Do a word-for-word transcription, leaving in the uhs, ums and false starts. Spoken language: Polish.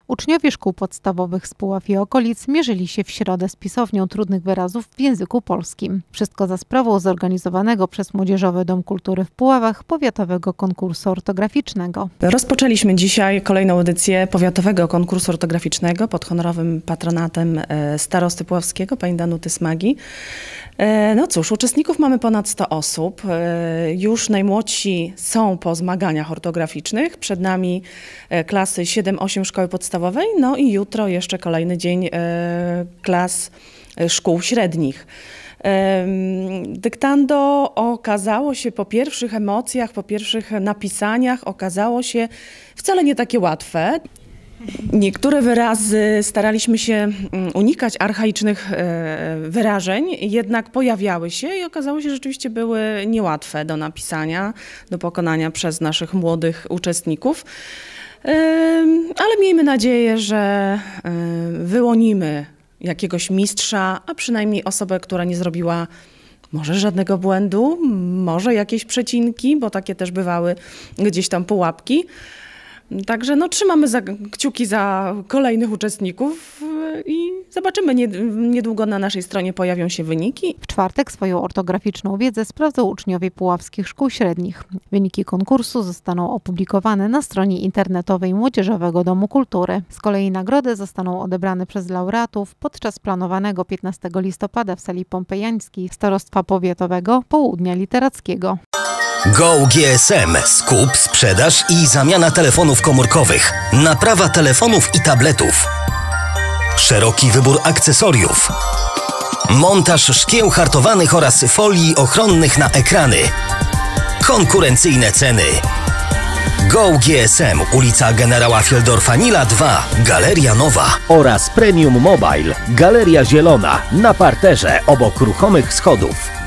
Uczniowie szkół podstawowych z Puław i okolic mierzyli się w środę z pisownią trudnych wyrazów w języku polskim. Wszystko za sprawą zorganizowanego przez Młodzieżowy Dom Kultury w Puławach powiatowego konkursu ortograficznego. Rozpoczęliśmy dzisiaj kolejną edycję powiatowego konkursu ortograficznego pod honorowym patronatem starosty puławskiego, pani Danuty Smagi. No cóż, uczestników mamy ponad sto osób. Już najmłodsi są po zmaganiach ortograficznych. Przed nami klasy siedem osiem szkoły podstawowej, no i jutro jeszcze kolejny dzień klas szkół średnich. Dyktando okazało się po pierwszych emocjach, po pierwszych napisaniach, okazało się wcale nie takie łatwe. Niektóre wyrazy staraliśmy się unikać archaicznych wyrażeń, jednak pojawiały się i okazało się, że rzeczywiście były niełatwe do napisania, do pokonania przez naszych młodych uczestników. Ale miejmy nadzieję, że wyłonimy jakiegoś mistrza, a przynajmniej osobę, która nie zrobiła może żadnego błędu, może jakieś przecinki, bo takie też bywały gdzieś tam pułapki. Także no, trzymamy za, kciuki za kolejnych uczestników i zobaczymy. Niedługo na naszej stronie pojawią się wyniki. W czwartek swoją ortograficzną wiedzę sprawdzą uczniowie puławskich szkół średnich. Wyniki konkursu zostaną opublikowane na stronie internetowej Młodzieżowego Domu Kultury. Z kolei nagrody zostaną odebrane przez laureatów podczas planowanego piętnastego listopada w sali pompejańskiej Starostwa Powiatowego Południa Literackiego. Go G S M. Skup, sprzedaż i zamiana telefonów komórkowych. Naprawa telefonów i tabletów. Szeroki wybór akcesoriów. Montaż szkieł hartowanych oraz folii ochronnych na ekrany. Konkurencyjne ceny. Go G S M, ulica Generała Fieldorfa-Nila dwa, Galeria Nowa. Oraz Premium Mobile, Galeria Zielona, na parterze obok ruchomych schodów.